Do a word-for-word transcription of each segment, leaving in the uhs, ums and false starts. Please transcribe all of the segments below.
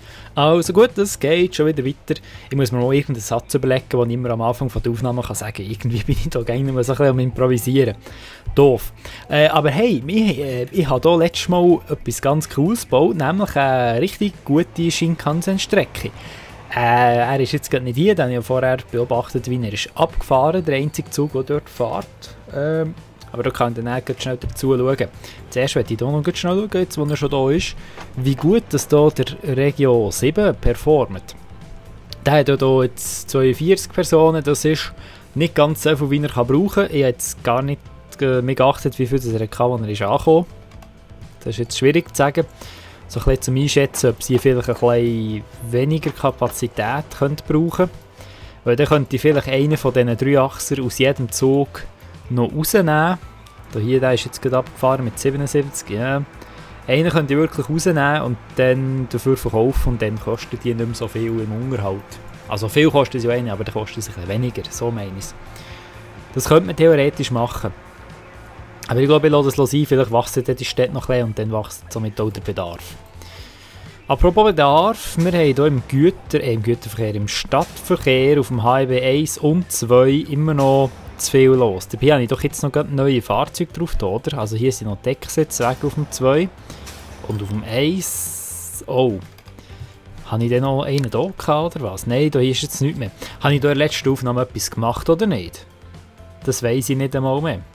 Also gut, das geht schon wieder weiter. Ich muss mir noch irgendeinen Satz überlegen, den ich immer am Anfang von der Aufnahme kann sagen kann. Irgendwie bin ich da gerne so ein bisschen am Improvisieren. Doof. Äh, aber hey, ich, äh, ich habe hier letztes Mal etwas ganz Cooles gebaut, nämlich eine richtig gute Shinkansen-Strecke. Äh, er ist jetzt gerade nicht hier, denn ich habe vorher beobachtet, wie er ist abgefahren, der einzige Zug, der dort fährt. Ähm, aber da kann ich dann auch schnell dazu schauen. Zuerst möchte ich hier noch schnell schauen, jetzt wo er schon da ist, wie gut dass hier der Regio sieben performt. Der hat hier jetzt zweiundvierzig Personen, das ist nicht ganz so viel, wie er kann brauchen kann. Ich habe jetzt gar nicht äh, mehr geachtet, wie viel das er hatte, als er ist angekommen. Das ist jetzt schwierig zu sagen. So ein bisschen zum Einschätzen, ob sie vielleicht ein bisschen weniger Kapazität könnte brauchen. Weil dann könnte ich vielleicht einen von diesen drei Achser aus jedem Zug noch rausnehmen. Da hier, der ist jetzt gerade abgefahren mit siebenundsiebzig. Ja. Einen könnt ihr wirklich rausnehmen und dann dafür verkaufen und dann kosten die nicht mehr so viel im Unterhalt. Also viel kosten sie ja eine, aber dann kosten sie ein weniger, so meine ich es. Das könnte man theoretisch machen. Aber ich glaube, ich lasse das sein, vielleicht wachsen die Städte noch ein bisschen und dann wächst somit auch der Bedarf. Apropos Bedarf, wir haben hier im, Güter, äh, im Güterverkehr, im Stadtverkehr auf dem H I B eins und zwei immer noch zu viel los. Dabei habe ich doch jetzt noch neue Fahrzeuge drauf, oder? Also hier sind noch Decksitze weg auf dem zwei. Und auf dem eins... Oh. Habe ich denn noch einen da gehabt, oder was? Nein, da ist jetzt nichts mehr. Habe ich da in der letzten Aufnahme etwas gemacht, oder nicht? Das weiss ich nicht einmal mehr.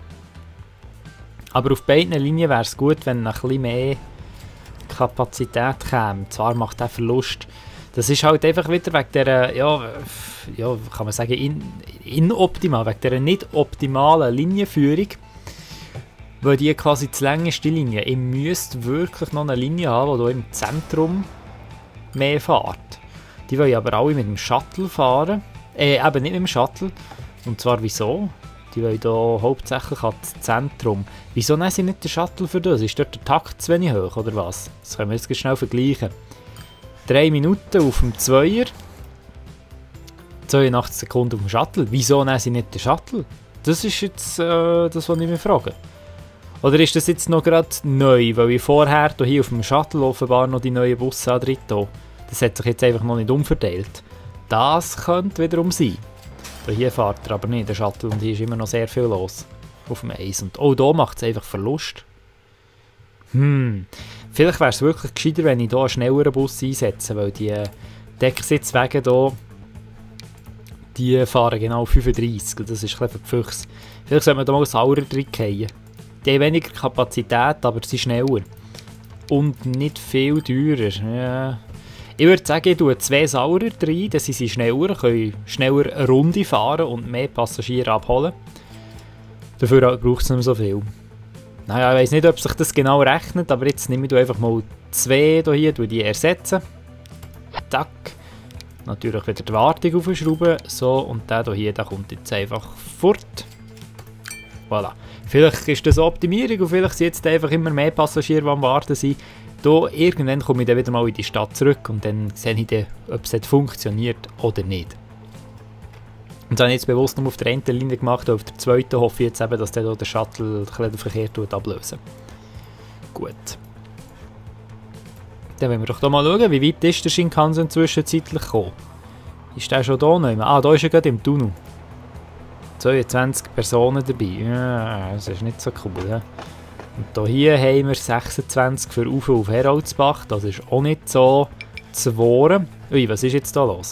Aber auf beiden Linien wäre es gut, wenn ein bisschen mehr Kapazität käme. Zwar macht der Verlust... Das ist halt einfach wieder wegen dieser, ja, ja kann man sagen, in, inoptimal, wegen dieser nicht optimalen Linienführung, weil die quasi zu lang ist, die Linie. Ihr müsst wirklich noch eine Linie haben, die hier im Zentrum mehr fährt. Die wollen aber alle mit dem Shuttle fahren, äh, eben nicht mit dem Shuttle. Und zwar wieso? Die wollen hier hauptsächlich ans Zentrum. Wieso nehmen sie nicht den Shuttle für das? Ist dort der Takt zu wenig hoch, oder was? Das können wir jetzt schnell vergleichen. drei Minuten auf dem Zweier, zweiundachtzig Sekunden auf dem Shuttle. Wieso nehmen sie nicht den Shuttle? Das ist jetzt äh, das, was ich mich frage. Oder ist das jetzt noch gerade neu, weil ich vorher hier auf dem Shuttle offenbar noch die neuen Busse an drin habe. Das hat sich jetzt einfach noch nicht umverteilt. Das könnte wiederum sein. Hier fährt er aber nicht der Shuttle und hier ist immer noch sehr viel los auf dem Eis. Und oh, da macht es einfach Verlust. Hm, vielleicht wäre es wirklich gescheiter, wenn ich hier einen schnelleren Bus einsetze, weil die Decksitzwege hier, die fahren genau fünfunddreißig und das ist ein bisschen für die Füchse. Vielleicht sollte man da mal Saurer drin fallen. Die haben weniger Kapazität, aber sie sind schneller. Und nicht viel teurer. Ja. Ich würde sagen, ich tue zwei Saurer rein, dann sind sie schneller, können schneller eine Runde fahren und mehr Passagiere abholen. Dafür braucht es nicht mehr so viel. Naja, ich weiss nicht, ob sich das genau rechnet, aber jetzt nehme ich einfach mal zwei hier, die ersetzen. Tack. Natürlich wieder die Wartung aufschrauben. So, und der hier, der kommt jetzt einfach fort. Voilà. Vielleicht ist das eine Optimierung und vielleicht sind jetzt einfach immer mehr Passagiere, die am Warten sind. Da, irgendwann komme ich dann wieder mal in die Stadt zurück und dann sehe ich dann, ob es funktioniert oder nicht. Und das habe ich jetzt bewusst nur auf der einen Linie gemacht, und auf der zweiten hoffe ich jetzt eben, dass der, der Shuttle den Verkehr ablösen. Gut. Dann wollen wir doch hier mal schauen, wie weit ist der Shinkansen zwischenzeitlich gekommen. Ist der schon da noch? Ah, da ist er gerade im Tunnel. zweiundzwanzig Personen dabei. Ja, das ist nicht so cool. Ja. Und hier haben wir sechsundzwanzig für Ufer auf Heroldsbach. Das ist auch nicht so zu wahren. Ui, was ist jetzt da los?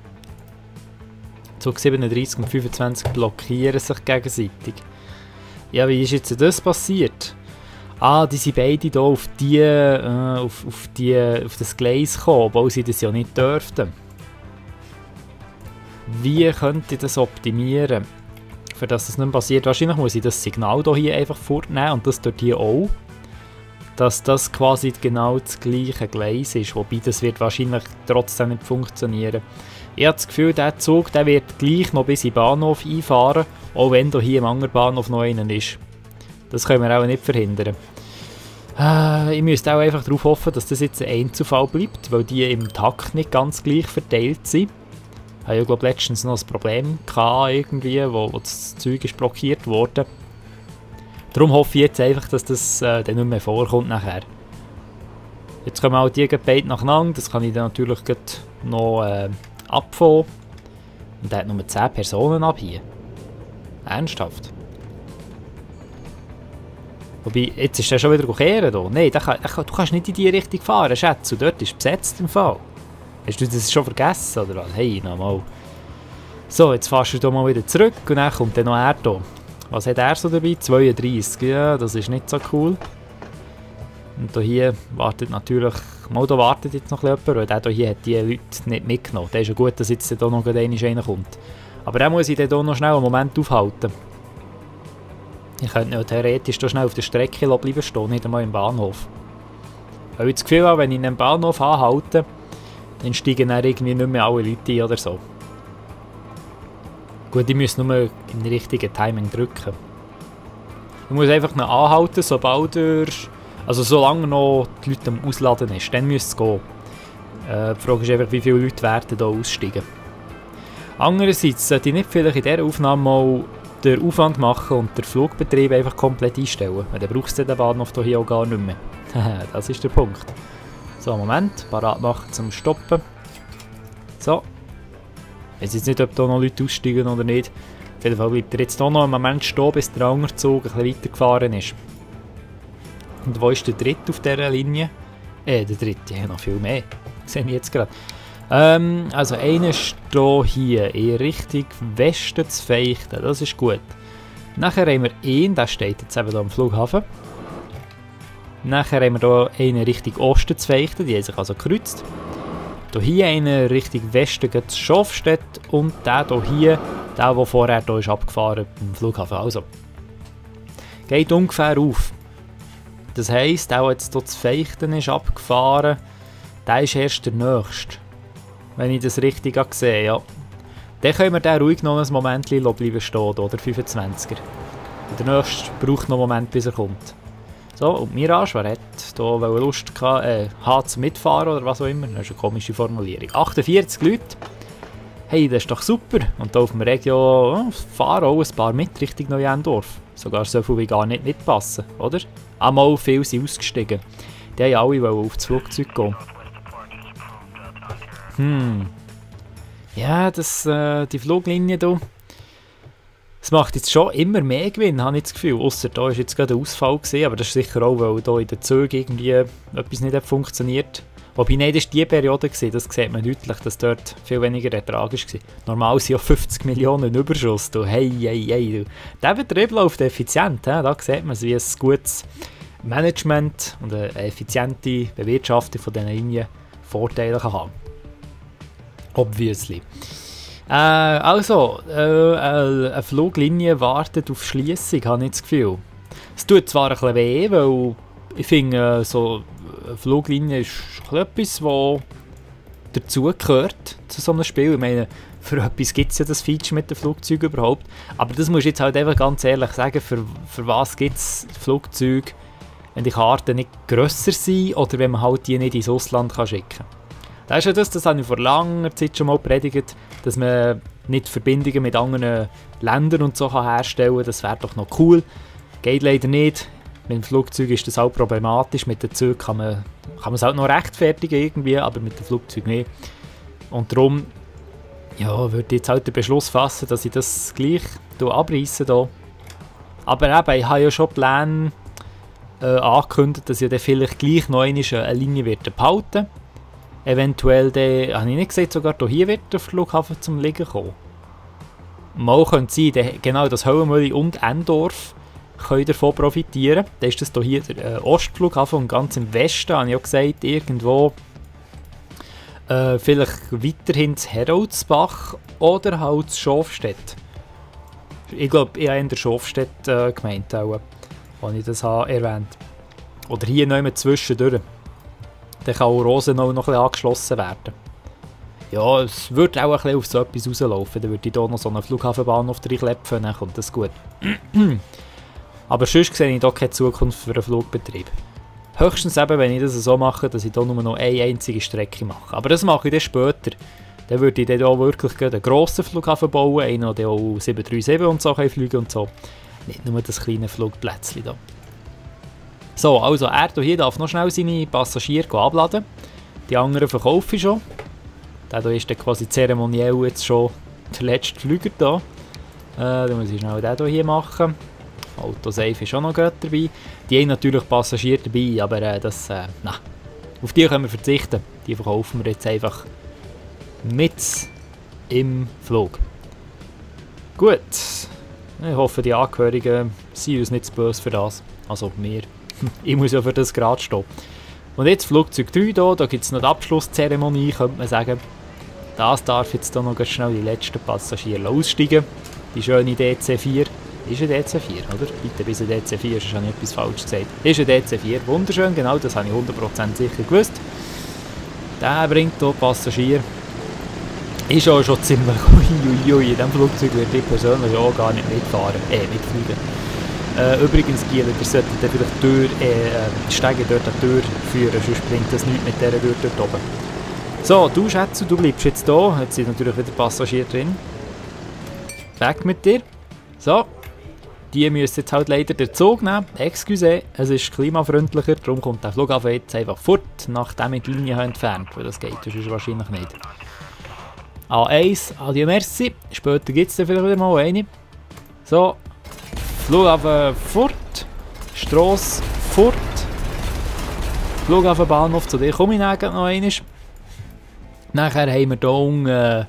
Zug siebenunddreißig und fünfundzwanzig blockieren sich gegenseitig. Ja, wie ist jetzt das passiert? Ah, die sind beide hier auf, die, äh, auf, auf, die, auf das Gleis gekommen, obwohl sie das ja nicht dürften. Wie könnte ich das optimieren? Für das das nicht passiert, wahrscheinlich muss ich das Signal hier einfach vornehmen und das dort hier auch. Dass das quasi genau das gleiche Gleis ist, wobei das wird wahrscheinlich trotzdem nicht funktionieren. Ich habe das Gefühl, der Zug der wird gleich noch bis in den Bahnhof einfahren, auch wenn da hier im anderen Bahnhof noch einer ist. Das können wir auch nicht verhindern. Äh, ich müsste auch einfach darauf hoffen, dass das jetzt ein Einzelfall bleibt, weil die im Takt nicht ganz gleich verteilt sind. Ich hatte ja, glaube letztens noch ein Problem gehabt, irgendwie, wo, wo das Zeug ist blockiert wurde. Darum hoffe ich jetzt einfach, dass das äh, dann nicht mehr vorkommt nachher. Jetzt kommen auch die beide nacheinander, das kann ich dann natürlich noch äh, abfahren. Und der hat nur zehn Personen ab hier. Ernsthaft? Wobei, jetzt ist der schon wieder kehren hier. Nein, der kann, der kann, du kannst nicht in die Richtung fahren, Schätze. Und dort ist besetzt im Fall. Hast du das schon vergessen, oder was? Hey, nochmal. So, jetzt fährst du hier mal wieder zurück und dann kommt dann noch er hier. Was hat er so dabei? zweiunddreissig. Ja, das ist nicht so cool. Und hier wartet natürlich... Mal, da wartet jetzt noch jemand, weil der hier hat die Leute nicht mitgenommen. Der ist ja gut, dass jetzt hier noch einer kommt. Aber dann muss ich hier noch schnell einen Moment aufhalten. Ich könnte ja theoretisch hier schnell auf der Strecke bleiben stehen, nicht einmal im Bahnhof. Weil ich das Gefühl habe, wenn ich in einem Bahnhof anhalte, dann steigen dann irgendwie nicht mehr alle Leute ein oder so. Gut, ich muss nur im richtigen Timing drücken. Ich muss einfach noch anhalten, sobald er... Also solange noch die Leute am Ausladen ist, dann müsste es gehen. Äh, die Frage ist einfach, wie viele Leute werden hier aussteigen. Andererseits sollte ich nicht vielleicht in dieser Aufnahme mal den Aufwand machen und den Flugbetrieb einfach komplett einstellen. Weil dann brauchst du den Bahnhof hier auch gar nicht mehr. Das ist der Punkt. So, Moment, parat machen zum Stoppen. So. Ich weiß jetzt nicht, ob hier noch Leute aussteigen oder nicht. Auf jeden Fall bleibt er jetzt hier noch einen Moment stehen, bis der andere Zug ein bisschen weitergefahren ist. Und wo ist der dritte auf dieser Linie? Äh, der dritte, ja, noch viel mehr. Das sehe ich jetzt gerade. Ähm, also einer steht hier in Richtung Westen zu Veichten, das ist gut. Nachher haben wir einen, der steht jetzt eben hier am Flughafen. Nachher haben wir hier einen Richtung Osten zu Veichten, die haben sich also gekreuzt. Hier einen Richtung Westen zu Schafstedt und der hier, der, der vorher hier ist abgefahren beim Flughafen. Also, geht ungefähr auf. Das heisst, der, der jetzt hier zu Veichten ist abgefahren, der ist erst der nächste. Wenn ich das richtig sehe, ja. Dann können wir den ruhig noch ein Moment bleiben stehen, oder fünfundzwanziger. Und der nächste braucht noch einen Moment, bis er kommt. So, und Mirage, wer hat hier Lust gehabt, äh, hat zum Mitfahren oder was auch immer? Das ist eine komische Formulierung. achtundvierzig Leute. Hey, das ist doch super. Und hier auf dem Regio fahren auch ein paar mit Richtung Neuendorf. Sogar so viel wie gar nicht mitpassen, oder? Einmal viele sind ausgestiegen. Die haben alle auf das Flugzeug gehen. Hm. Ja, das, äh, die Fluglinie hier. Es macht jetzt schon immer mehr Gewinn, habe ich das Gefühl. Ausser da war jetzt gerade ein Ausfall gewesen, aber das ist sicher auch, weil hier in den Zügen irgendwie etwas nicht hat funktioniert. Wobei, nein, das war die Periode gewesen, das sieht man deutlich, dass dort viel weniger Ertrag war. Normal sind ja fünfzig Millionen Überschuss. Du. Hey, hey, hey. Du. Der Betrieb läuft effizient. He? Da sieht man, wie ein gutes Management und eine effiziente Bewirtschaftung von diesen Linien Vorteile kann haben. Obviously. Äh, also, äh, eine Fluglinie wartet auf Schliessung, habe ich das Gefühl. Es tut zwar ein bisschen weh, weil ich finde, so eine Fluglinie ist etwas, was dazugehört zu so einem Spiel. Ich meine, für etwas gibt es ja das Feature mit den Flugzeugen überhaupt. Aber das muss ich jetzt halt einfach ganz ehrlich sagen, für, für was gibt es Flugzeuge, wenn die Karten nicht grösser sind oder wenn man halt die nicht ins Ausland kann schicken kann. Das ist ja das, das habe ich vor langer Zeit schon mal predigt, dass man nicht Verbindungen mit anderen Ländern und so kann herstellen kann. Das wäre doch noch cool. Geht leider nicht. Mit dem Flugzeug ist das auch problematisch. Mit den Zügen kann man, kann man es halt noch rechtfertigen irgendwie, aber mit dem Flugzeug nicht. Und darum ja, würde ich jetzt halt den Beschluss fassen, dass ich das gleich abreisse hier. Aber eben, ich habe ja schon Pläne äh, angekündigt, dass ich dann vielleicht gleich noch eine Linie behalten werde. Eventuell, dann, habe ich nicht gesagt, sogar hier wird der Flughafen zum Liegen kommen. Mal könnte sein, dann, genau das Höllenmühle und Endorf können davon profitieren. Dann ist das hier der äh, Ostflughafen und ganz im Westen, habe ich auch gesagt, irgendwo äh, vielleicht weiterhin zu Heroldsbach oder halt zu Schafstedt. Ich glaube, ich habe in der Schafstedt äh, gemeint, auch, als ich das habe erwähnt. Oder hier noch immer zwischendurch. Dann kann auch Rosenau noch ein bisschen angeschlossen werden. Ja, es würde auch ein bisschen auf so etwas rauslaufen. Dann würde ich hier noch so einen Flughafenbahnhof reinklepfen, dann kommt das gut. Aber sonst sehe ich hier keine Zukunft für einen Flugbetrieb. Höchstens eben, wenn ich das so mache, dass ich hier nur noch eine einzige Strecke mache. Aber das mache ich dann später. Dann würde ich dann auch wirklich einen grossen Flughafen bauen, einen, der auch sieben drei sieben und so kann fliegen und so. Nicht nur das kleine Flugplätzchen hier. So, also er hier darf noch schnell seine Passagiere abladen. Die anderen verkaufe ich schon. Der hier ist dann quasi zeremoniell jetzt schon der letzte Flüger da. Äh, dann muss ich schnell den hier machen. Autosave ist auch noch gut dabei. Die haben natürlich Passagiere dabei, aber äh, das, äh, na, auf die können wir verzichten. Die verkaufen wir jetzt einfach mit im Flug. Gut. Ich hoffe, die Angehörigen sind uns nicht zu böse für das. Also mir. Ich muss ja für das gerade stehen. Und jetzt Flugzeug drei hier, da gibt es noch die Abschlusszeremonie, könnte man sagen. Das darf jetzt hier noch ganz schnell die letzten Passagiere aussteigen. Die schöne D C vier. Ist ein D C vier, oder? Bitte bis ein D C vier, sonst habe ich etwas falsch gesagt. Ist ein D C vier, wunderschön, genau, das habe ich hundert Prozent sicher gewusst. Der bringt hier Passagiere. Ist auch schon ziemlich uiuiui, in diesem Flugzeug würde ich persönlich auch gar nicht mitfahren, äh, mitfliegen. Äh, übrigens, Giel, ihr solltet dann vielleicht die Tür, äh, die Stege dort an die Tür führen, sonst bringt das nichts mit dieser Tür dort oben. So, du Schätze, du bleibst jetzt hier, jetzt sind natürlich wieder Passagiere drin. Weg mit dir. So, die müssen jetzt halt leider den Zug nehmen. Excuse, es ist klimafreundlicher, darum kommt der Flughafen jetzt einfach fort, nachdem ich die Linie entfernt habe, weil das geht, das ist wahrscheinlich nicht. A eins, adieu merci, später gibt es dann vielleicht wieder mal eine. So, Flughafen fort, Strasse fort, Flughafenbahnhof, zu dir komme ich nachher noch einmal. Nachher haben wir hier unten äh,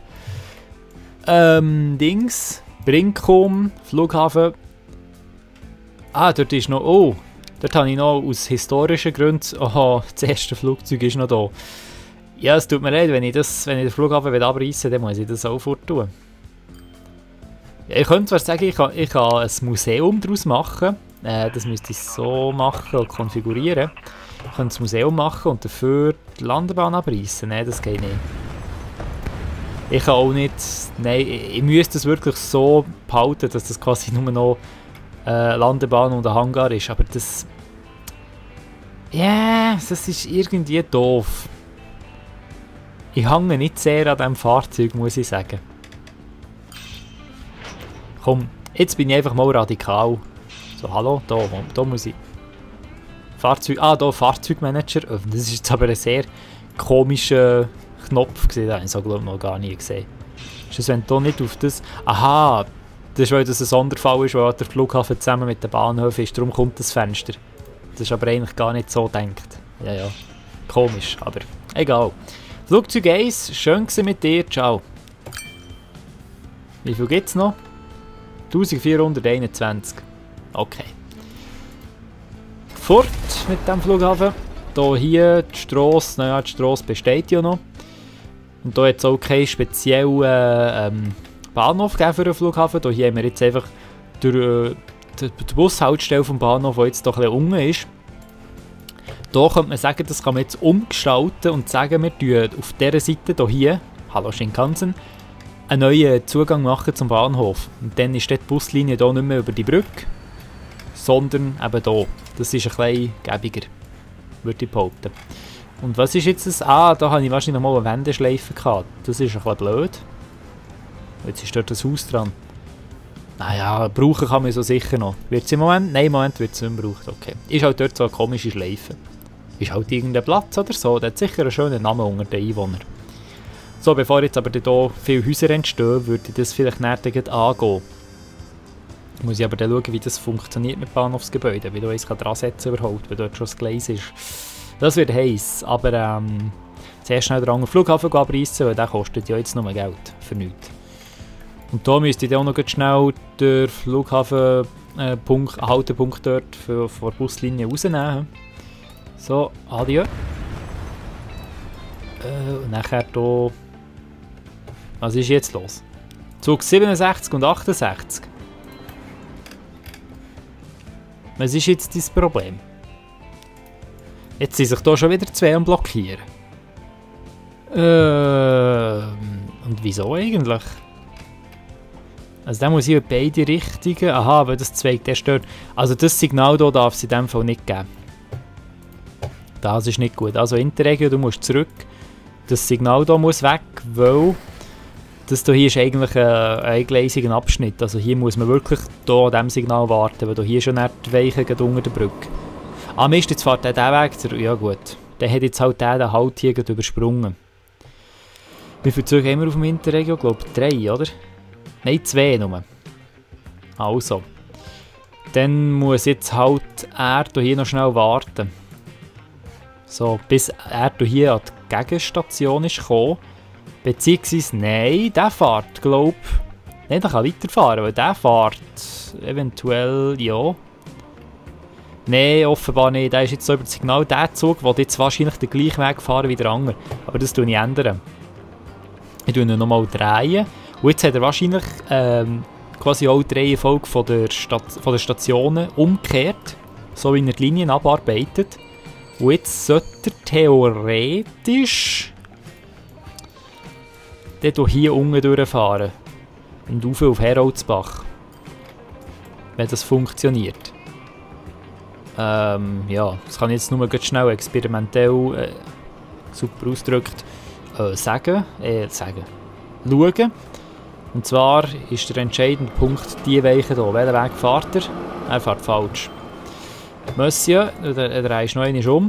ähm, Dings, Brinkum, Flughafen. Ah, dort ist noch, oh, dort habe ich noch aus historischen Gründen, aha, das erste Flugzeug ist noch da. Ja, es tut mir leid, wenn ich, das, wenn ich den Flughafen abreißen will, dann muss ich das auch forttun. Ja, ich könnte zwar sagen, ich kann, ich kann ein Museum daraus machen. Äh, das müsste ich so machen und konfigurieren. Ich könnte das Museum machen und dafür die Landebahn abreißen. Nein, das geht nicht. Ich kann auch nicht... Nein, ich, ich müsste es wirklich so behalten, dass das quasi nur noch äh, Landebahn und ein Hangar ist. Aber das... Ja, yeah, das ist irgendwie doof. Ich hänge nicht sehr an diesem Fahrzeug, muss ich sagen. Komm, jetzt bin ich einfach mal radikal. So, hallo, da, da muss ich... Fahrzeug... Ah, da, Fahrzeugmanager öffnen. Das ist jetzt aber ein sehr komischer Knopf gewesen. Den habe ich so, glaube ich, noch gar nie gesehen. Ist das, wenn du nicht auf das... Aha, das ist, weil das ein Sonderfall ist, weil der Flughafen zusammen mit den Bahnhöfen ist. Darum kommt das Fenster. Das ist aber eigentlich gar nicht so gedacht. Ja, ja. Komisch, aber egal. Flugzeug eins, schön gewesen mit dir, ciao. Wie viel gibt es noch? eintausendvierhunderteinundzwanzig. Okay. Fort mit dem Flughafen. Hier, hier die Strasse, naja, die Strasse besteht ja noch. Und hier hat es auch keinen speziellen ähm, Bahnhof für den Flughafen. Hier haben wir jetzt einfach durch, äh, die, die Bushaltestelle vom Bahnhof, die jetzt doch ein bisschen unten ist. Hier könnte man sagen, das kann man jetzt umgestalten und sagen, wir tun auf dieser Seite hier, hallo Shinkansen, einen neuen Zugang machen zum Bahnhof. Und dann ist die Buslinie hier nicht mehr über die Brücke, sondern eben hier. Das ist ein bisschen gäbiger, würde ich behaupten. Und was ist jetzt das? Ah, da habe ich wahrscheinlich noch mal eine Wendeschleife gehabt. Das ist ein bisschen blöd. Jetzt ist dort das Haus dran. Naja, brauchen kann man so sicher noch. Wird es im Moment? Nein, im Moment wird es nicht mehr gebraucht. Okay. Ist halt dort so eine komische Schleife. Ist halt irgendein Platz oder so. Der hat sicher einen schönen Namen unter den Einwohnern. So, bevor jetzt aber hier viele Häuser entstehen, würde ich das vielleicht näher angehen. Muss ich aber dann schauen, wie das funktioniert mit Bahnhofsgebäuden. Wie du eins dran setzen kann überhaupt, weil dort schon das Gleis ist. Das wird heiß. Aber ähm, zuerst schnell den anderen Flughafen abreißen, weil der kostet ja jetzt nur Geld. Für nichts. Und da müsste ich auch noch schnell den Flughafen äh, Punkt, Haltepunkt dort für, für die Buslinie rausnehmen. So, adieu. Äh, und nachher hier. Was ist jetzt los? Zug siebenundsechzig und achtundsechzig. Was ist jetzt dein Problem? Jetzt sind sich hier schon wieder zwei am Blockieren. Äh, und wieso eigentlich? Also da muss ich in beide Richtungen... Aha, aber das Zweig, der stört. Also das Signal hier darf es in diesem Fall nicht geben. Das ist nicht gut. Also Interregio, du musst zurück. Das Signal hier muss weg, weil... Das hier ist eigentlich ein eingleisiger Abschnitt. Also hier muss man wirklich hier an diesem Signal warten, weil hier schon nicht die Weichen unter der Brücke. Ah Mist, jetzt fährt der diesen Weg zurück. Ja gut. Dann hat jetzt halt der den Halt hier gerade übersprungen. Wie viele Züge haben wir auf dem Interregio? Ich glaube drei, oder? Nein, zwei nur. Also. Dann muss jetzt halt er hier noch schnell warten. So, bis er hier an die Gegenstation ist gekommen. Beziehungsweise, nein, der fährt, glaube ich. Nein, der kann weiterfahren, weil der fährt eventuell, ja. Nein, offenbar nicht. Der ist jetzt so über das Signal. Der Zug will jetzt wahrscheinlich den gleichen Weg fahren wie der andere. Aber das tue ich ändern. Ich tue ihn nochmal drehen. Und jetzt hat er wahrscheinlich ähm, quasi auch die Reihenfolge von der, Stat von der Stationen umgekehrt. So wie er die Linien abarbeitet. Und jetzt sollte er theoretisch dann hier unten durchfahren. Und rauf auf Heroldsbach. Wenn das funktioniert. Ähm, ja, das kann ich jetzt nur ganz schnell experimentell, äh, super ausgedrückt, äh, sagen, äh, sagen, schauen. Und zwar ist der entscheidende Punkt die Weiche hier. Welchen Weg fährt er? Er fährt falsch. Monsieur, er dreht noch einmal um.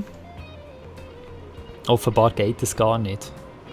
Offenbar geht das gar nicht.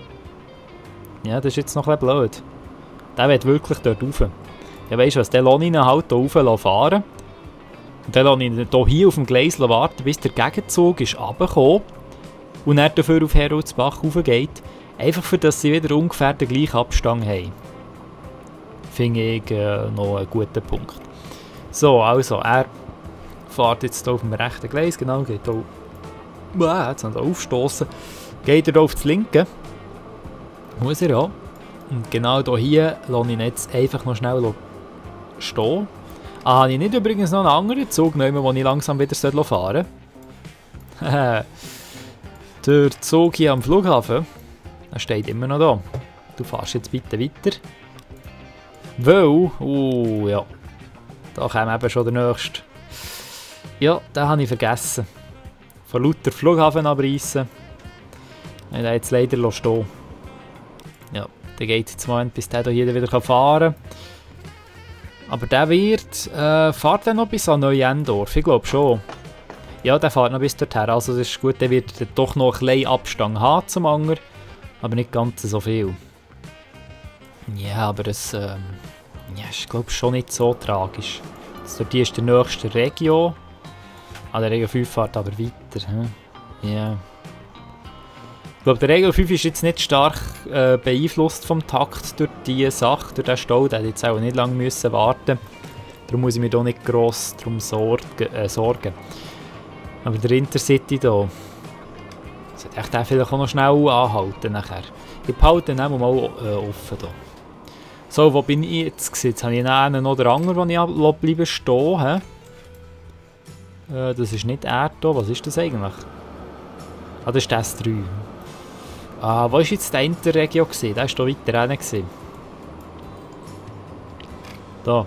Ja, das ist jetzt noch ein bisschen blöd. Der will wirklich dort rauf. Ja, weisst du was, der lässt ihn halt hier rauf fahren. Und dann lasse ich ihn hier auf dem Gleis warten, bis der Gegenzug ist runtergekommen und er dafür auf Heroldsbach raufgeht. Einfach für dass sie wieder ungefähr den gleichen Abstand haben. Finde ich äh, noch einen guten Punkt. So, also, er fährt jetzt hier auf dem rechten Gleis, genau, geht hier, wow, jetzt noch aufstoßen, geht er hier auf das linke. Muss er ja. Und genau hier lasse ich ihn jetzt einfach noch schnell stehen. Ah, habe ich nicht übrigens noch einen anderen Zug nehmen, wo ich langsam wieder fahren soll? Der Zug hier am Flughafen, der steht immer noch da. Du fährst jetzt bitte weiter. Weil, uh, ja, da kommt eben schon der nächste. Ja, den habe ich vergessen. Von lauter Flughafen abreißen. Ich habe jetzt leider stehen. Ja, der geht jetzt mal, bis der hier wieder fahren kann. Aber der wird, äh, fährt er noch bis an Neuendorf? Ich glaube schon. Ja, der fährt noch bis dorthin, also das ist gut, der wird doch noch ein bisschen Abstand haben zum Anger, aber nicht ganz so viel. Ja, aber es ähm, ja, ist glaube schon nicht so tragisch. Also, die ist der nächste Regio. Ah, der Regio fünf fährt aber weiter. Hm? Ja. Ich glaube, der Regio fünf ist jetzt nicht stark äh, beeinflusst vom Takt durch diese Sache, durch den Stau. Der hätte jetzt auch nicht lange müssen warten. Darum muss ich mir hier nicht gross darum sorgen, äh, sorgen. Aber der Intercity hier, sollte ich den vielleicht auch noch schnell anhalten nachher. Ich behalte ihn auch mal äh, offen hier. So, wo bin ich jetzt gewesen? Jetzt habe ich einen noch den anderen, den ich bleiben stehen. He? Äh, das ist nicht er hier. Was ist das eigentlich? Ah, das ist der S drei. Ah, wo war jetzt der Interregio? Der war hier weiter hinten. Da.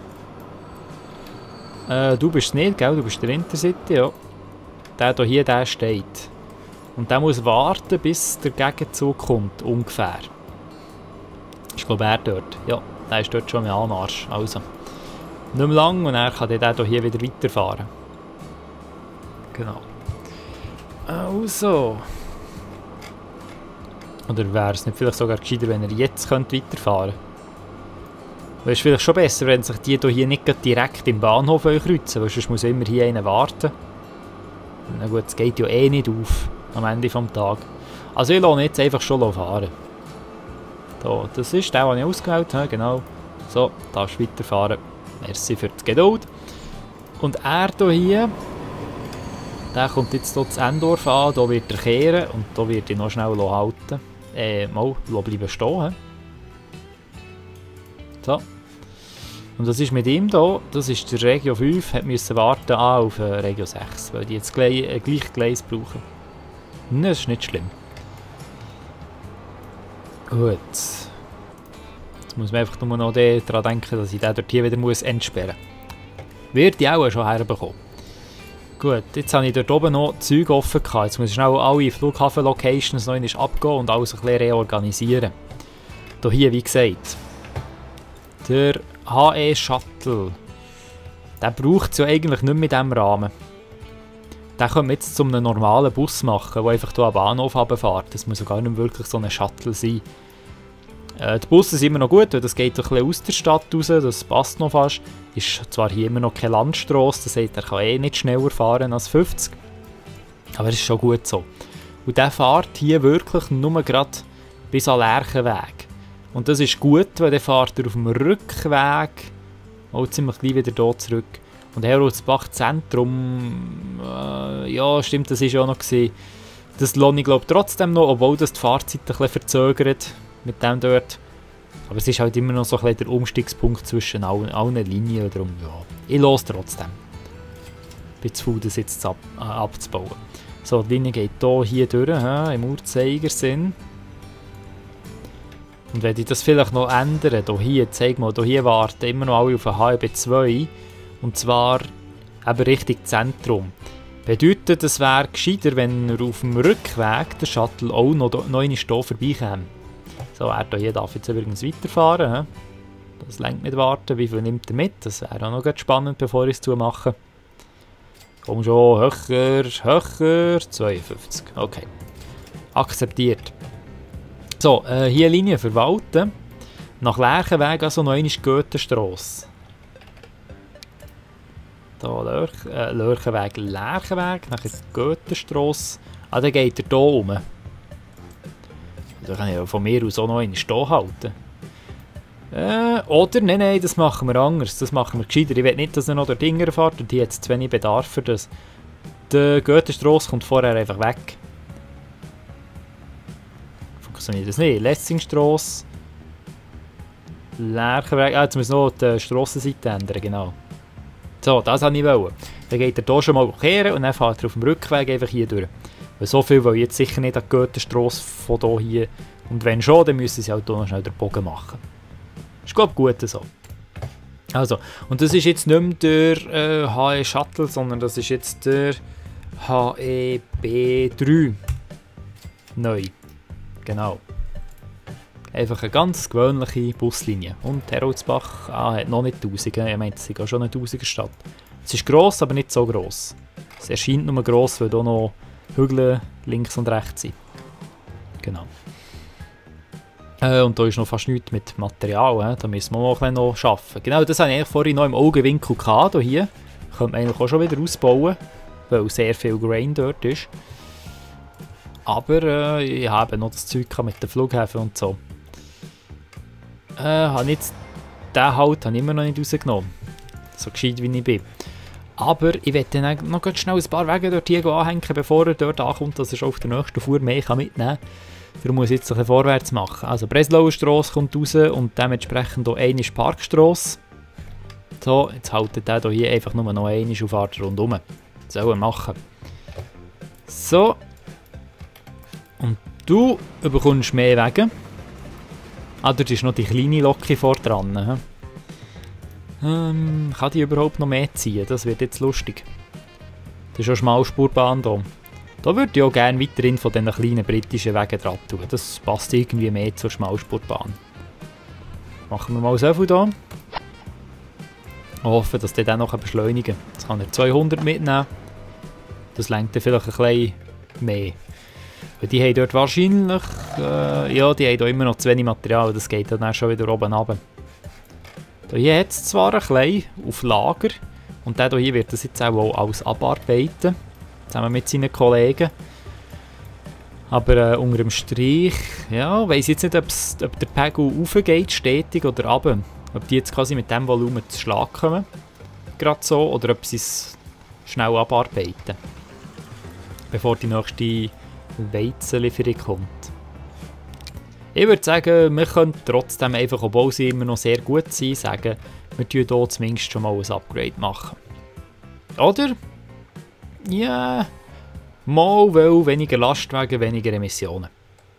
Äh, du bist es nicht, gell? Du bist der Intercity, ja. Der hier, der steht. Und der muss warten, bis der Gegenzug kommt, ungefähr. Ich glaube, er dort. Ja, der ist dort schon im Anmarsch. Also. Nicht mehr lang und er kann der hier wieder weiterfahren. Genau. Also. Oder wäre es nicht vielleicht sogar gescheiter, wenn er jetzt könnte weiterfahren könnte? Weil es ist vielleicht schon besser, wenn sich die hier nicht direkt im Bahnhof kreuzen, weil sonst muss immer hier einer warten. Na gut, es geht ja eh nicht auf am Ende des Tages. Also ich lasse ihn jetzt einfach schon fahren. Da, das ist der, den ich ausgewählt habe, genau. So, darfst weiterfahren. Merci für die Geduld. Und er hier, der kommt jetzt hier zu Endorf an, da wird er kehren und da wird ich noch schnell halten. Äh, mal bleiben stehen. So. Und das ist mit ihm hier, das ist der Regio fünf, hat müssen warten auf Regio sechs, weil die jetzt gleich, äh, gleich Gleis brauchen. Das ist nicht schlimm. Gut. Jetzt muss man einfach nur noch daran denken, dass ich den dort hier wieder muss entsperren muss. Wird ich auch schon herbekommen. Gut, jetzt habe ich dort oben noch Zeug offen gehabt. Jetzt muss ich schnell alle Flughafen-Locations noch einmal abgehen und alles ein bisschen reorganisieren. Hier, wie gesagt, der H E Shuttle, der braucht es ja eigentlich nicht mehr in diesem Rahmen. den können wir jetzt zu einem normalen Bus machen, der einfach hier am Bahnhof runterfährt. Das muss ja gar nicht wirklich so ein Shuttle sein. Äh, die Busse sind immer noch gut, weil das geht ein bisschen aus der Stadt raus, das passt noch fast. Ist zwar hier immer noch keine Landstrasse, das heißt, er kann eh nicht schneller fahren als fünfzig. Aber es ist schon gut so. Und der fährt hier wirklich nur gerade bis an Lerchenweg. Und das ist gut, weil der fährt er auf dem Rückweg auch ziemlich gleich wieder hier zurück. Und Heroldsbach Zentrum, äh, ja stimmt, das war ja auch noch gewesen. Das lohnt ich glaube trotzdem noch, obwohl das die Fahrzeit ein bisschen verzögert mit dem dort. Aber es ist halt immer noch so ein bisschen der Umstiegspunkt zwischen allen, allen Linien. Darum, ja, ich los trotzdem. Bin zu faul, das jetzt ab, äh, abzubauen. So, die Linie geht hier, hier durch, he, im Uhrzeigersinn. Und wenn ich das vielleicht noch ändere, hier, zeig mal, hier warten immer noch alle auf ein H E B zwei. Und zwar eben Richtung Zentrum. Bedeutet, es wäre gescheiter, wenn er auf dem Rückweg der Shuttle auch noch, noch einmal hier vorbeikäme. So, er hier darf jetzt übrigens weiterfahren. He. Das lenkt mit warten. Wie viel nimmt er mit? Das wäre auch noch ganz spannend, bevor ich es zumache. Komm schon, höher, höher. zweiundfünfzig. Okay. Akzeptiert. So, äh, hier Linie verwalten. Nach Lerchenweg also noch einmal Goethestrasse. Da Lörch, äh, Lörchenweg, Lerchenweg, nachher Goethestrasse. Ah, dann geht er hier rum. Da kann ich ja von mir aus auch noch einen stehen halten. Äh, oder, nein, nein, das machen wir anders. Das machen wir gescheiter. Ich will nicht, dass er noch dort hinten fährt und hier hat es zu wenig Bedarf für das. Die Goethestrasse kommt vorher einfach weg. Funktioniert das nicht? Lessingstrasse. Lerchenweg. Ah, jetzt muss ich noch die Strassenseite ändern, genau. So, das wollte ich wollen. Dann geht er hier schon mal kehren und dann fährt er auf dem Rückweg einfach hier durch. Weil so viel will ich jetzt sicher nicht an die Goethestrasse von hier, hier. Und wenn schon, dann müssen sie halt hier noch schnell den Bogen machen. Ist glaube ich gut so. Also, und das ist jetzt nicht mehr der äh, H E Shuttle, sondern das ist jetzt der H E B drei. Neu. Genau. Einfach eine ganz gewöhnliche Buslinie. Und Heroldsbach ah, hat noch nicht tausend. Ich meine, es ist auch schon eine tausiger Stadt. Es ist gross, aber nicht so gross. Es erscheint nur gross, weil hier noch Hügel links und rechts sind. Genau. Äh, und da ist noch fast nichts mit Material. Äh. Da müssen wir auch noch arbeiten. Genau, das habe ich eigentlich vorhin noch im Augenwinkel gehabt. Hier könnte man eigentlich auch schon wieder ausbauen, weil sehr viel Grain dort ist. Aber äh, ich habe noch das Zeug mit den Flughäfen und so. Äh, habe jetzt den Halt habe ich immer noch nicht rausgenommen. So gescheit wie ich bin. Aber ich werde dann noch ganz schnell ein paar Wege dort hier anhängen, bevor er dort ankommt, dass er schon auf der nächsten Fuhr mehr mitnehmen kann. Darum muss ich jetzt ein bisschen vorwärts machen. Also Breslauer Strasse kommt raus und dementsprechend hier eine Parkstrasse. So, jetzt haltet der hier einfach nur noch eine und fährt rundherum. Das soll er machen. So. Und du bekommst mehr Wege. Ah, dort ist noch die kleine Lok vor dran. Ähm, kann die überhaupt noch mehr ziehen? Das wird jetzt lustig. Das ist eine Schmalspurbahn hier. Da würde ich auch gerne weiterhin von diesen kleinen britischen Wegen dran tun. Das passt irgendwie mehr zur Schmalspurbahn. Machen wir mal so viel hier. Ich hoffe, dass der dann noch beschleunigen kann. Jetzt kann er zweihundert mitnehmen. Das lenkt dann vielleicht ein bisschen mehr. Weil die haben dort wahrscheinlich, äh, ja, die haben da immer noch zu wenig Material, das geht dann schon wieder oben runter. Hier hat es zwar ein bisschen auf Lager und der hier wird das jetzt auch alles abarbeiten, zusammen mit seinen Kollegen. Aber äh, unter dem Strich, ja, weiss jetzt nicht, ob der Pegel raufgeht, stetig oder runter. Ob die jetzt quasi mit dem Volumen zu Schlag kommen, gerade so, oder ob sie es schnell abarbeiten, bevor die nächste Weizenlieferung kommt. Ich würde sagen, wir können trotzdem einfach, obwohl sie immer noch sehr gut sind, sagen, wir tun hier zumindest schon mal ein Upgrade machen. Oder? Ja, mal, weil weniger Lastwagen, weniger Emissionen.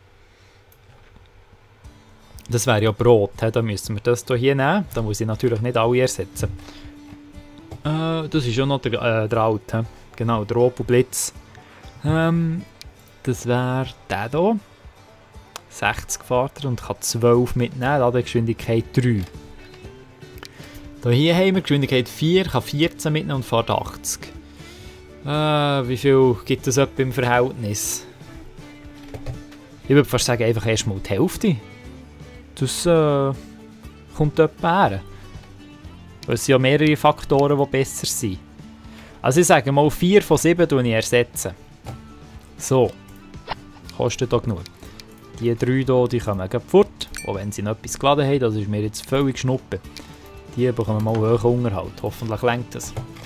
Das wäre ja Brot, he? Da müssen wir das hier nehmen. Da muss ich natürlich nicht alle ersetzen. Äh, das ist ja noch der, äh, der Alte. Genau, der Opel Blitz. Ähm, das wäre der hier. sechzig fährt er und kann zwölf mitnehmen, Ladegeschwindigkeit drei. Hier haben wir Geschwindigkeit vier, kann vierzehn mitnehmen und fährt achtzig. Äh, wie viel gibt es etwa im Verhältnis? Ich würde fast sagen, einfach erstmal die Hälfte. Das äh, kommt etwa her. Es sind ja mehrere Faktoren, die besser sind. Also ich sage mal, vier von sieben ersetze ich. So. Kostet auch genug. Die drei hier, die kommen gleich fort. Auch wenn sie noch etwas geladen haben, das ist mir jetzt völlig schnuppe. Die bekommen mal hohen Unterhalt. Hoffentlich reicht das.